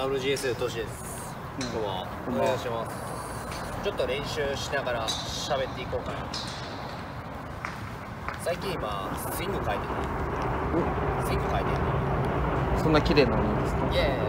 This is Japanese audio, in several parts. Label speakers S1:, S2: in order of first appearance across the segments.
S1: WGS トシです。今日はお願いします。ちょっと練習しながら喋っていこうかな。最近今スイング変えてる。スイング変えてる。
S2: そんな綺麗なのいいですか？
S1: いやいや、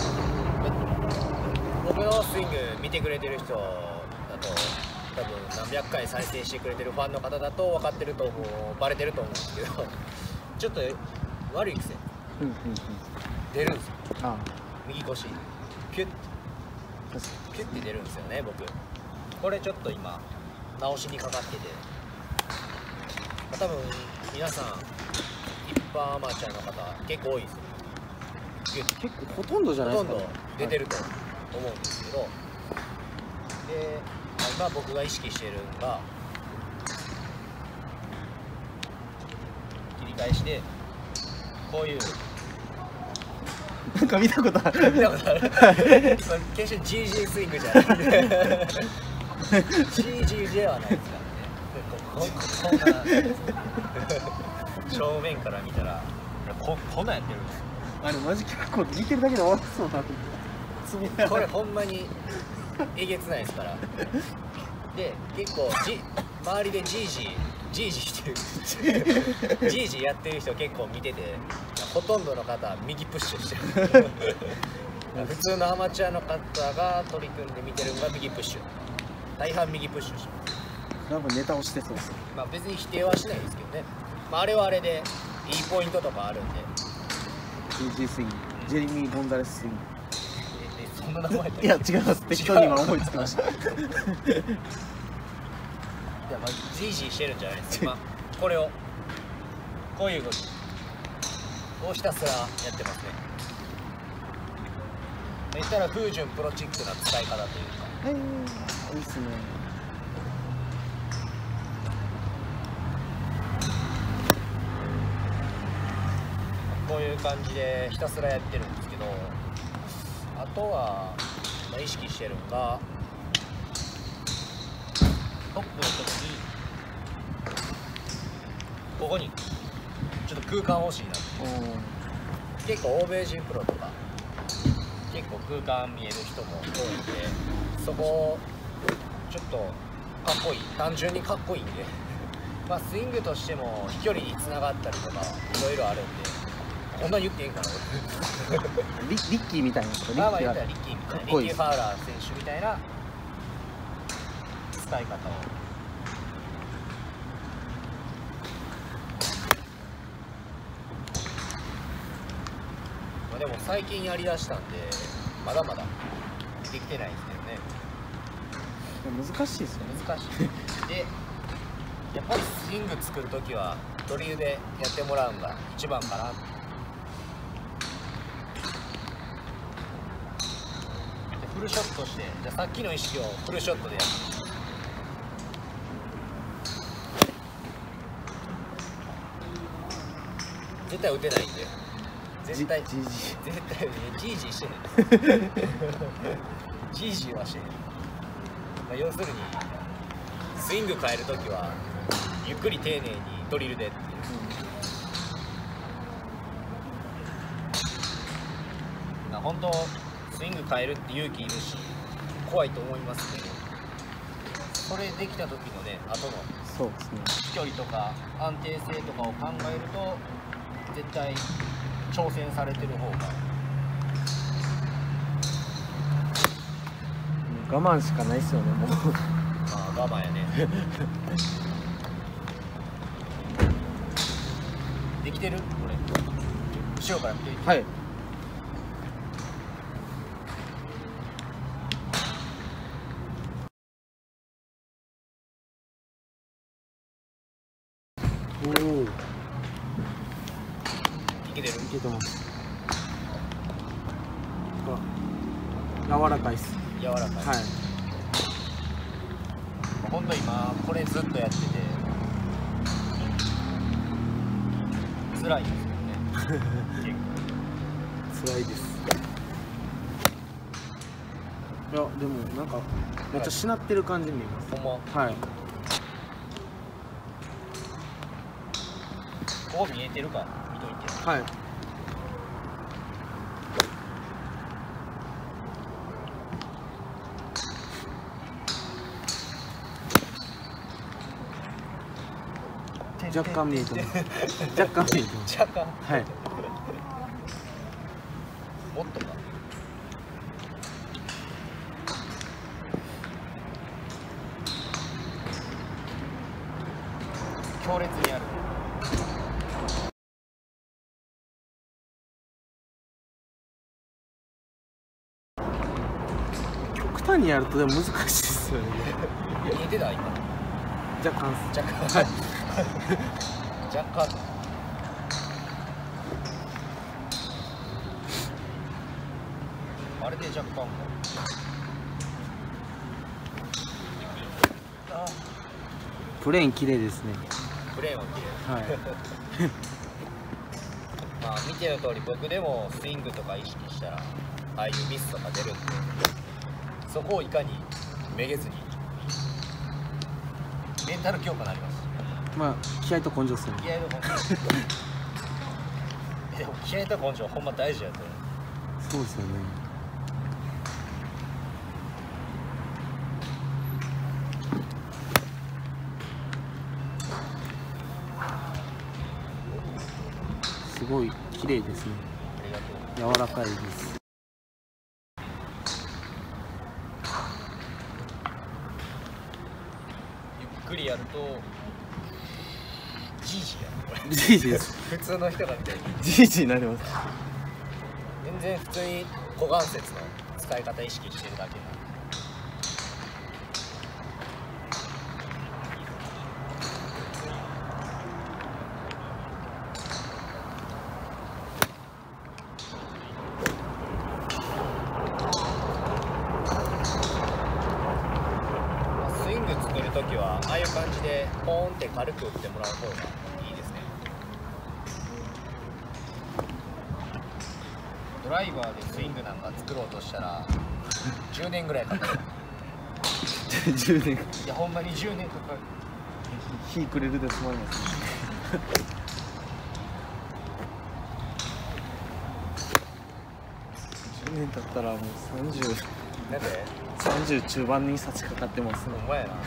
S1: 僕のスイング見てくれてる人だと多分何百回再生してくれてるファンの方だと分かってると思う、バレてると思うんですけど、ちょっと悪い癖出るんですよ。右腰ピュッピュッて出るんですよね。僕これちょっと今直しにかかってて、多分皆さん一般アマチュアの方結構多いですよ。
S2: 結構ほとんどじゃないですか、ね、
S1: ほとんど出てると思うんですけど、で今僕が意識してるのが切り返しでこういう
S2: なんか見たことある。
S1: 見たことある。決して GG スイングじゃない。GG はないですからね。正面から見たらこんなんやってるんですよ。
S2: あれマジ結構見てるだけで終わらそうな。
S1: これほんまにえげつないですから。で結構周りでジージーしてるジージーやってる人結構見てて、ほとんどの方は右プッシュしてる。普通のアマチュアの方が取り組んで見てるのが右プッシュ、大半右プッシュして
S2: る。なんかネタをしてそうです。
S1: まあ別に否定はしないですけどね、まあ、あれはあれでいいポイントとかあるんで。
S2: GG スイング、ジェレミー・ゴンザレススイング。
S1: そんな名前
S2: いや違います、適当に今思いつきました。
S1: いやまあジージーしてるんじゃないですか。まあこれをこういう動きをひたすらやってますね。言ったら風順プロチックな使い方というか、
S2: いいっすね。
S1: こういう感じでひたすらやってるんですけど、あとは、まあ、意識してるのがトップの時にここにちょっと空間欲しいなって。結構欧米人プロとか結構空間見える人も多いんで、そこをちょっとかっこいい、単純にかっこいいんでまあスイングとしても飛距離につながったりとかいろいろあるんで、こんな言っていいんかな
S2: リッキーみたいなこと。
S1: まあ言ったらリッキーみたいな、リッキー・ファウラー選手みたいな使い方を。まあでも最近やりだしたんでまだまだできてないですけどね。
S2: 難しいですよね。
S1: 難しい。でやっぱりスイング作るときはドリルでやってもらうのが一番かな。フルショットして、じゃあさっきの意識をフルショットでやる。絶対打てないんで、絶対ジージーしてへん。ジージーはしてへん。まあ、要するにスイング変えるときはゆっくり丁寧にドリルでっていう、まあ、本当スイング変えるって勇気いるし怖いと思いますけど、それできた時のね後の
S2: そうですね、
S1: 飛距離とか安定性とかを考えると絶対挑戦されてる方が
S2: 我慢しかないですよね、もう。
S1: まあ我慢やね。できてる？これ後ろから見ていて。
S2: はい。おお。い
S1: けてる？
S2: けてます。柔らかいっす。
S1: 柔らかい。はい。本当今これずっとやってて辛いんですよね。
S2: 辛いです。いやでもなんかめっちゃしなってる感じに見えます。
S1: ほんま。
S2: はい。
S1: ここ見えてるか見といて。
S2: はい。 若干見えてます。若干見えてます。
S1: 若干
S2: はい。
S1: もっとか強烈にある。
S2: 極端にやるとでも難しいですよね。
S1: 似てた今。
S2: 若干
S1: 若干若干あれで若干
S2: プレーン綺麗ですね。
S1: プレーンは綺麗。
S2: はい。
S1: まあ見ての通り僕でもスイングとか意識したらああいうミスとか出るんで、そこをいかにめげずにメンタル強化になります。
S2: まあ気合と根性ですね。
S1: 気合と根性でも気合と根性ほんま大事やと思う。
S2: そうですよね。すごい綺麗ですね。
S1: ありがとう。
S2: 柔らかいです。
S1: ゆっくりやるとジージーやる。これ
S2: ジージーです。
S1: 普通の人が見て
S2: ジージーになります。
S1: 全然普通に股関節の使い方意識してるだけな。スイング作るときはああいう感じでポーンって軽く打ってもらう方がいいですね。ドライバーでスイングなんか作ろうとしたら10年ぐらいかかる。
S2: 10年。
S1: いやほんまに10年かかる。
S2: 日くれるで済まないですね。10年経ったらもう30。
S1: なんで
S2: 30中盤に差し掛かってますね。
S1: ほんまやな。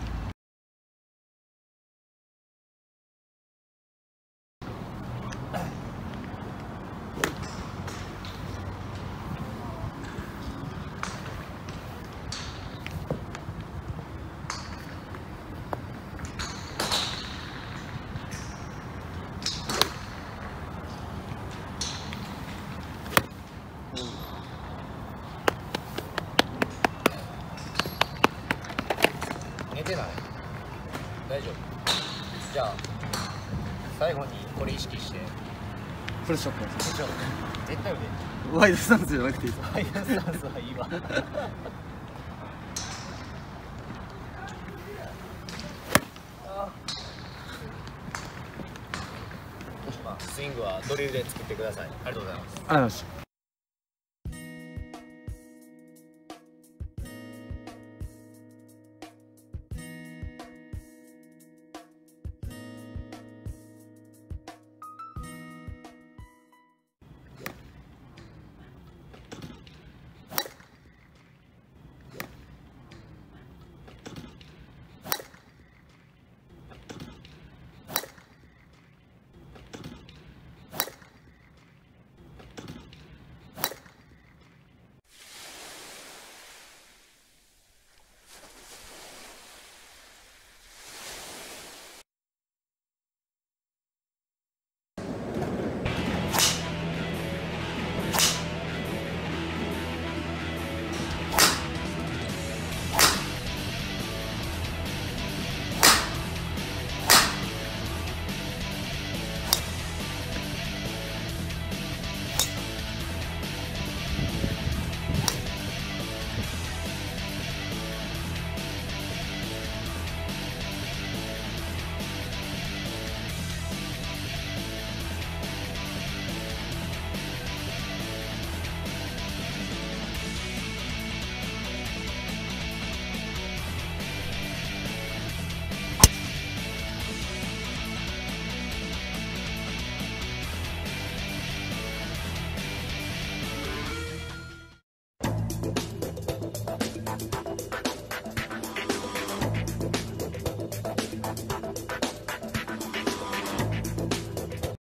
S1: 寝てない？大丈夫？じゃあ最後にこれ意識して
S2: フルショットです。
S1: 絶対腕
S2: ワイドスタンスじゃなくていいです。
S1: ワイドスタンスはいいわ。まあスイングはドリルで作ってください。ありがとうございます。
S2: ありがとうございます。